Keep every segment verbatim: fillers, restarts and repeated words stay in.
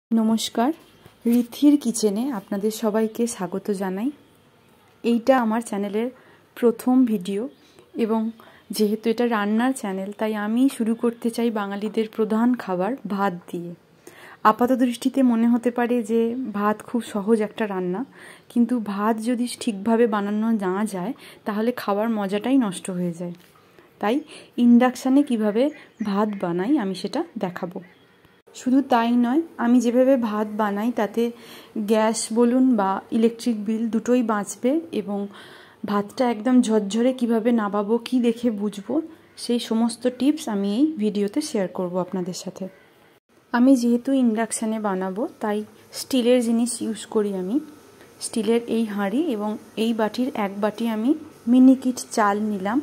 नमस्कार ऋद्धिर किचेने आपनादेर सबाइके स्वागत जानाई। एइटा आमार चैनेलेर प्रथम भिडियो एबं जेहेतु एटा रान्नार चैनेल ताई आमी शुरू करते चाई बांगालीदेर प्रधान खाबार भात दिए। आपात दृष्टिते मने होते पारे जे भात खूब सहज एकटा रान्ना, किन्तु भात यदि ठीकभावे बानानो ना जाय ताहले खाबार मजाटाई नष्ट हये जाय। ताई इंडाक्शने किभाबे भात बानाई आमी सेटा देखाबो। शुधु ताई नय, आमी जेभाबे भात बानाई ताते ग्यास बोलुन बा इलेक्ट्रिक बिल दुटोई बाँचबे एबं भातटा एकदम झरझरे किभाबे नाबाबो कि देखे बुझबो सेई समस्त टिप्स आमी एई भिडियोते शेयर करब आपनादेर साथे। आमी जेहेतु इंडाक्शने बानाबो ताई स्टिलेर जिनिस यूज करी आमी। स्टिलेर एई हाঁড়ি एबं एई बाटिर एक बाटी आमी मिनिकिट चाल निलाम।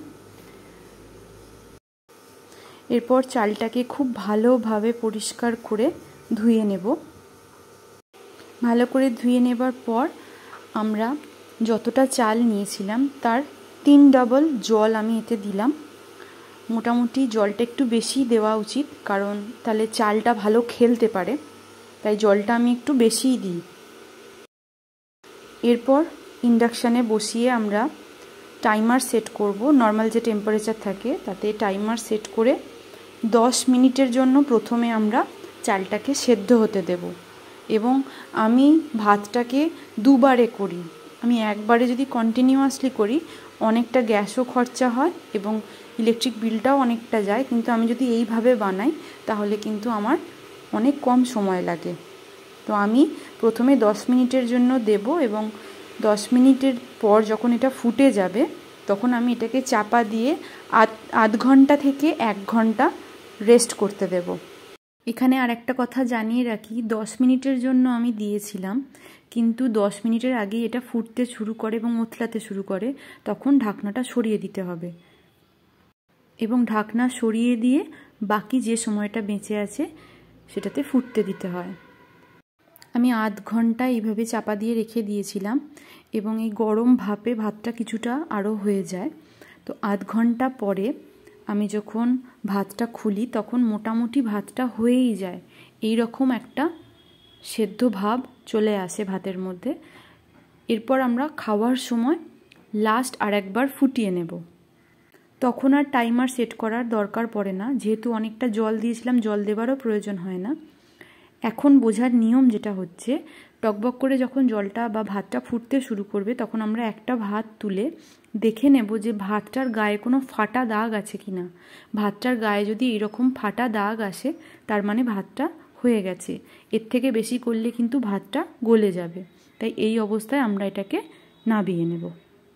एरपर चालटाके खूब भालोभावे परिष्कार करे धुए नेब। भालो करे धुए नेबार पर आमरा जतटा चाल नियेछिलाम तार तीन डबल जल आमी एते दिलाम। मोटामुटी जलटा एकटु बेशी देওয়া उचित, कारण ताहले चालटा भालो खेलते पारे, ताई जलटा आमी एकटु बेशिई दिई। एरपर इंडाक्शने बसिए आमरा टाइमार सेट करब। नर्माल जे टेम्पारेचार थाके ताते टाइमार सेट करे दस मिनिटेर जोन्नो प्रथमे आमरा चालटाके सेদ্ধ होते देब एबं आमी भातटाके दुबारे करी। आमी एकबारे यदि कन्टिन्यूआसलि करी अनेकटा ग्यासो खर्चा हय एबं इलेक्ट्रिक बिलटाओ अनेकटा जाय, किन्तु आमी यदि एइभाबे बानाई ताहले किन्तु आमार अनेक कम समय लागे। तो आमी प्रथमे दस मिनिटेर जोन्नो देब एबं दस मिनिटेर पर जखन एटा फुटे जाबे तखन आमी एटाके चापा दिए आध आध घंटा थेके एक घंटा रेस्ट करते देब। एखाने आरेकटा कथा जानिए राखी, दस मिनिटेर जोन्नो आमी दिएछिलाम, किन्तु दस मिनिटेर आगे एटा फुटते शुरू करे एबं उथलाते शुरू करे, तखन ढाकनाटा सरिये दिते हबे एबं ढाकना सरिये दिए बाकी जे समयटा बेঁচে আছে সেটাতে ফুটতে দিতে হয়। আমি आध घंटा এইভাবে চাপা দিয়ে রেখে দিয়েছিলাম এবং এই গরম ভাপে ভাতটা কিছুটা আরো হয়ে যায়। তো आध घंटा পরে আমি যখন ভাতটা খুলি তখন মোটামুটি ভাতটা হয়েই যায়, এই রকম একটা সেদ্ধ ভাব চলে আসে ভাতের মধ্যে। এরপর আমরা খাওয়ার সময় লাস্ট আরেকবার ফুটিয়ে নেব। তখন আর টাইমার সেট করার দরকার পড়ে না, যেহেতু অনেকটা জল দিয়েছিলাম জল দেওয়ারও প্রয়োজন হয় না। এখন বোঝার নিয়ম যেটা হচ্ছে, টকবক করে যখন জলটা বা ভাতটা ফুটতে শুরু করবে তখন আমরা একটা ভাত তুলে দেখে নেব যে ভাতটার গায়ে কোনো ফাটা দাগ আছে কিনা। ভাতটার গায়ে যদি এরকম ফাটা দাগ আসে তার মানে ভাতটা হয়ে গেছে। এর থেকে বেশি করলে কিন্তু ভাতটা গলে যাবে, তাই এই অবস্থায় আমরা এটাকে নাবিয়ে নেব।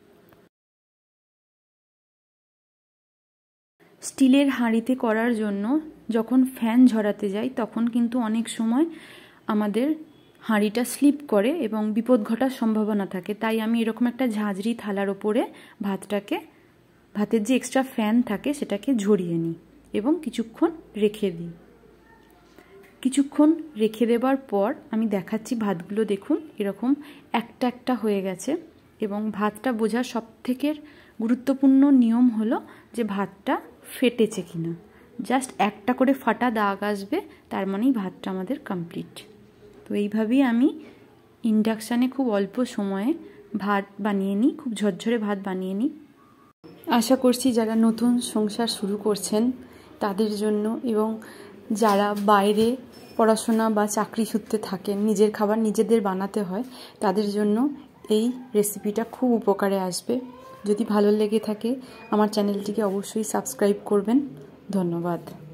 স্টিলের হাঁড়িতে করার জন্য যখন ফ্যান ঝরাতে যাই তখন কিন্তু অনেক সময় আমাদের হাঁড়িটা স্লিপ করে এবং বিপদ ঘটার সম্ভাবনা থাকে। তাই আমি এরকম একটা ঝাঁঝরি থালার ওপরে ভাতটাকে ভাতের যে এক্সট্রা ফ্যান থাকে সেটাকে ঝরিয়ে নিই এবং কিছুক্ষণ রেখে দিই। কিছুক্ষণ রেখে দেবার পর আমি দেখাচ্ছি ভাতগুলো দেখুন এরকম একটা একটা হয়ে গেছে। এবং ভাতটা বোঝার সবথেকে গুরুত্বপূর্ণ নিয়ম হলো যে ভাতটা ফেটেছে কিনা। জাস্ট একটা করে ফাটা দাগ আসবে তার মানেই ভাতটা আমাদের কমপ্লিট। তো এইভাবেই আমি ইন্ডাকশানে খুব অল্প সময়ে ভাত বানিয়ে নিই, খুব ঝরঝরে ভাত বানিয়ে নিই। আশা করছি যারা নতুন সংসার শুরু করছেন তাদের জন্য এবং যারা বাইরে পড়াশোনা বা চাকরি সূত্রে থাকেন, নিজের খাবার নিজেদের বানাতে হয়, তাদের জন্য এই রেসিপিটা খুব উপকারে আসবে। যদি ভালো লেগে থাকে আমার চ্যানেলটিকে অবশ্যই সাবস্ক্রাইব করবেন। ধন্যবাদ।